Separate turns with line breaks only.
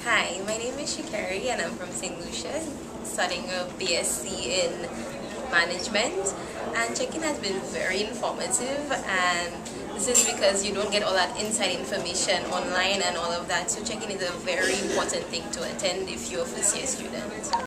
Hi, my name is Shikari and I'm from St. Lucian, studying a BSc in management, and check-in has been very informative, and this is because you don't get all that inside information online and all of that, so check-in is a very important thing to attend if you're a first year student.